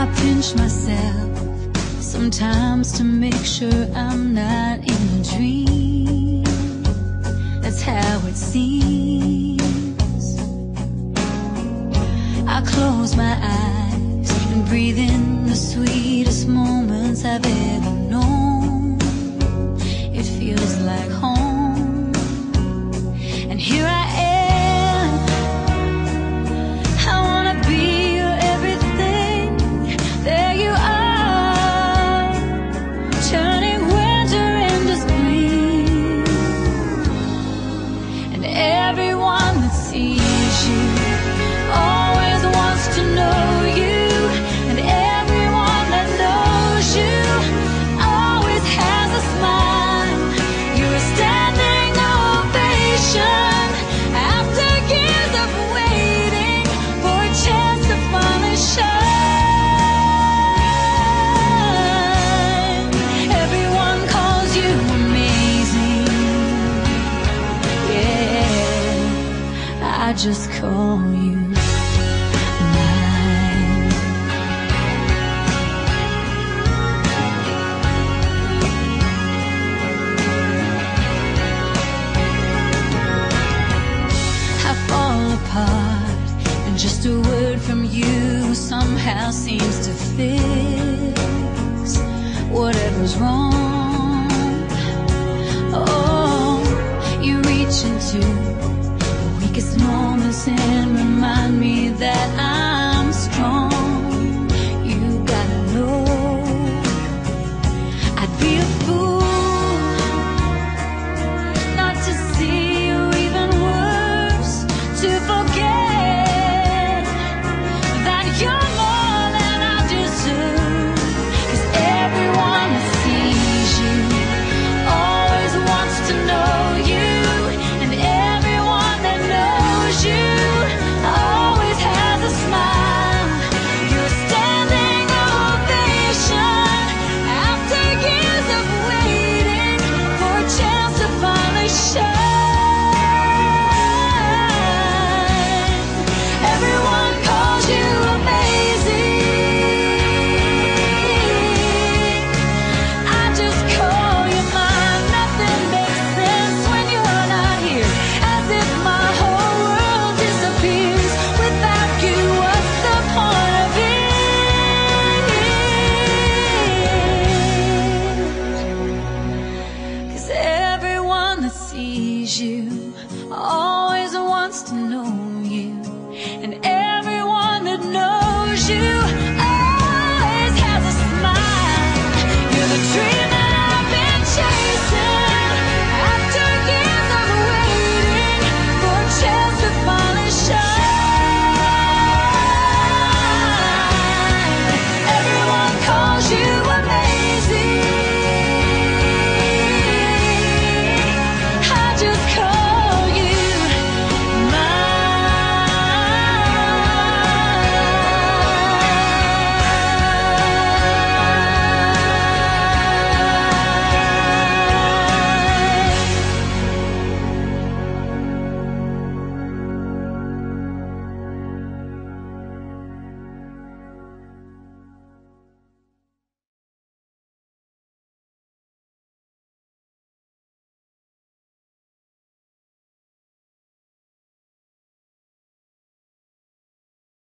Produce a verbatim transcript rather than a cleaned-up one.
I pinch myself sometimes to make sure I'm not in a dream. That's how it seems. I close my eyes and breathe in the sweetest moments I've ever known. It feels like home, and here I am. I wanna be your everything. There you are, turning winter into spring. And everyone that sees you always wants to know you, and everyone that knows you always has a smile. You're a standing ovation after years of waiting for a chance to finally shine. Everyone calls you amazing. Yeah, I just call you mine. I fall apart, and just a word from you somehow seems to fix whatever's wrong. Oh, you reach into the weakest moments and remind me that I